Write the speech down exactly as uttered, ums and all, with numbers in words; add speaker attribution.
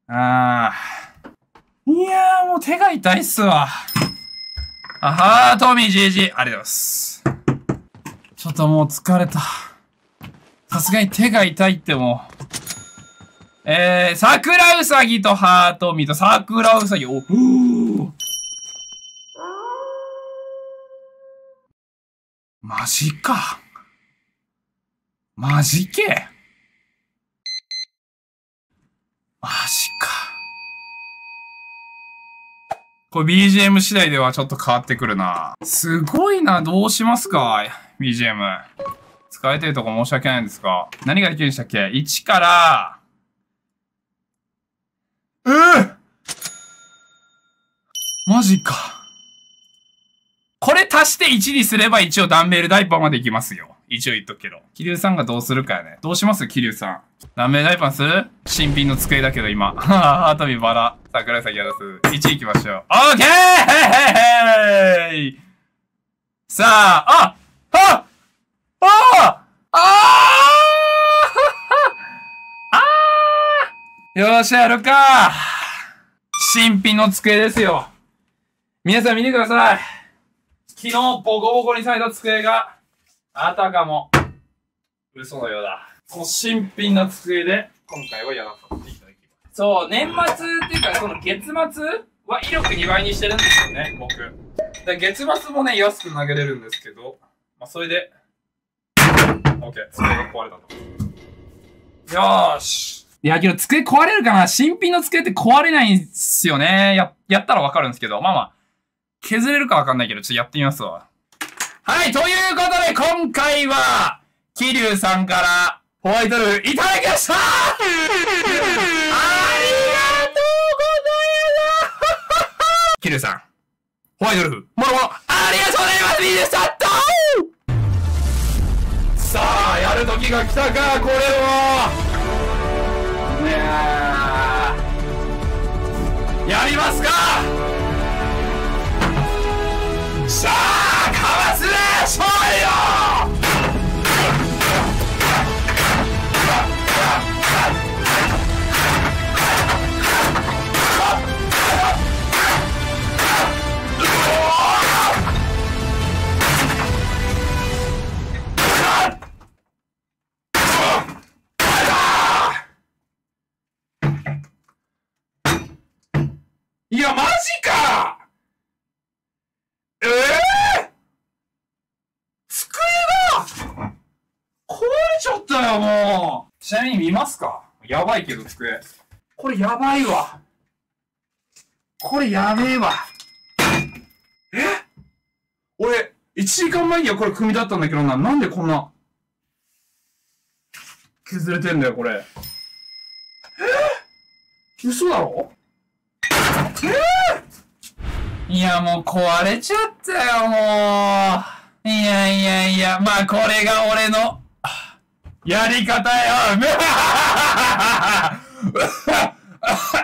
Speaker 1: あー。いやーもう手が痛いっすわ。あはー、トミー ジージー。ありがとうございます。ちょっともう疲れた。さすがに手が痛いってもう。えー、桜うさぎとハートミーと桜うさぎ。お、ふぅ。マジか。マジけ。マジか。これ ビージーエム 次第ではちょっと変わってくるな。すごいな。どうしますか ?ビージーエム。使えてるとこ申し訳ないんですが。何ができるんでしたっけ ?いち から、うぅマジか。これ足していちにすれば一応ダンベルダイパーまでいきますよ。一応言っとくけど。キリュウさんがどうするかやね。どうしますキリュウさん。ダンベルダイパーする新品の机だけど今。ハートミバラ。桜咲やらす。いちいきましょう。オーケーさあ、ああああああよっしゃ、やるか。新品の机ですよ。皆さん見てください。昨日ボコボコにされた机が、あたかも、嘘のようだ。この新品の机で、今回はやらさせていただきます。そう、年末っていうか、その月末は威力にばいにしてるんですよね、僕。で月末もね、安く投げれるんですけど、まあ、それで、OK、机が壊れたと。よーし。いや、けど机壊れるかな新品の机って壊れないんすよね。や、やったらわかるんですけど、まあまあ、削れるかわかんないけど、ちょっとやってみますわ。はい、ということで、今回は、キリュウさんから、ホワイトルフいただきましたありがとうございますキリュウさん、ホワイトルフ、もろもろ、ありがとうございますミネスタットさあ、やる時が来たか、これは。いやー、やりますかさあ、かわすね勝利よいや、マジかえぇ、ー、机が壊れちゃったよ、もう。ちなみに見ますかやばいけど、机。これやばいわ。これやべえわ。え俺、いちじかんまえにはこれ組み立ったんだけどな。なんでこんな、削れてんだよ、これ。えー、嘘だろえー、いや、もう壊れちゃったよ、もう。いやいやいや、まあこれが俺の、やり方よ。